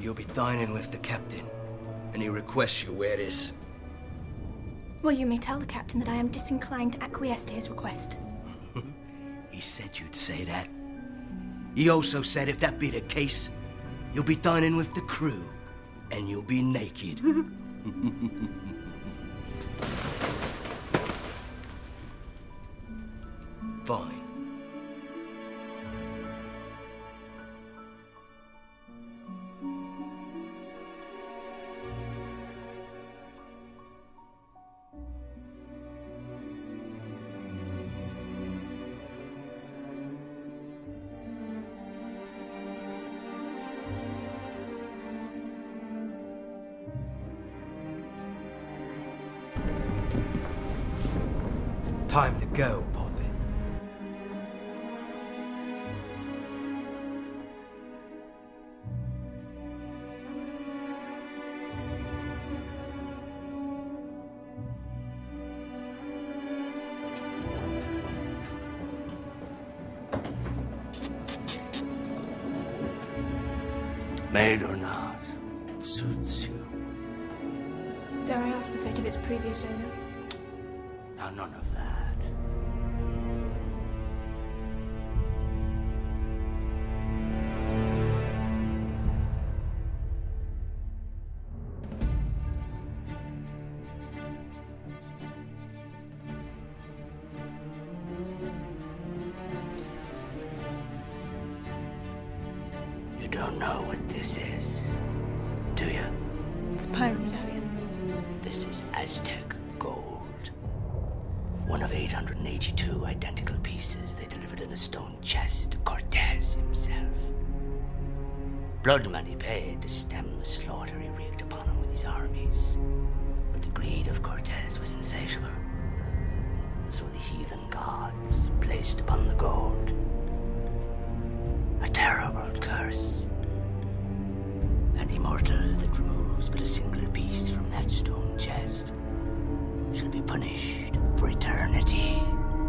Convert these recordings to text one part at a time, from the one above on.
You'll be dining with the captain, and he requests you wear this. Well, you may tell the captain that I am disinclined to acquiesce to his request. He said you'd say that. He also said if that be the case, you'll be dining with the crew, and you'll be naked. Fine. Time to go, Poppy. Maid or not, it suits you. Dare I ask the fate of its previous owner? Now, none of that. You don't know what this is, do you? It's a pirate medallion. This is Aztec gold. One of 882 identical pieces they delivered in a stone chest to Cortez himself. Blood money paid to stem the slaughter he wreaked upon him with his armies. But the greed of Cortez was insatiable. And so the heathen gods placed upon the gold a terrible curse. An immortal that removes but a single piece from that stone chest shall be punished for eternity.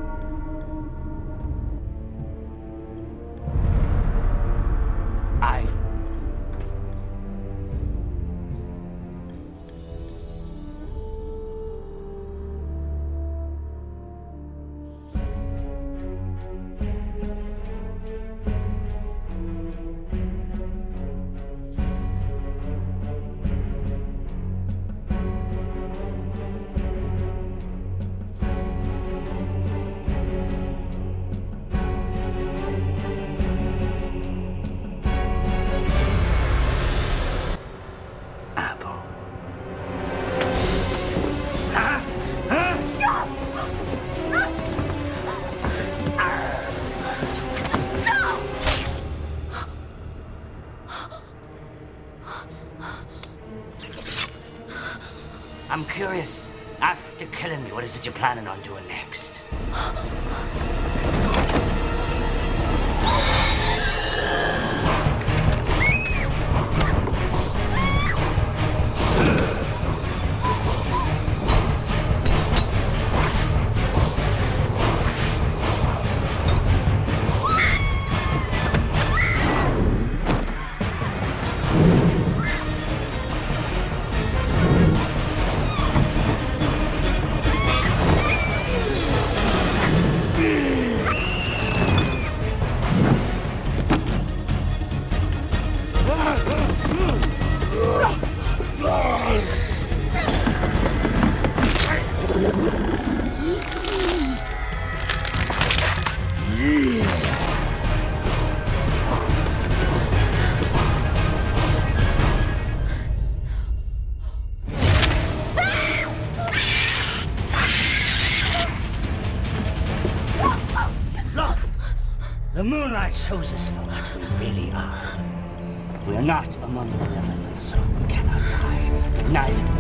I'm curious. After killing me, what is it you're planning on doing next? The moonlight shows us for what we really are. We are not among the living, and so we cannot die, but neither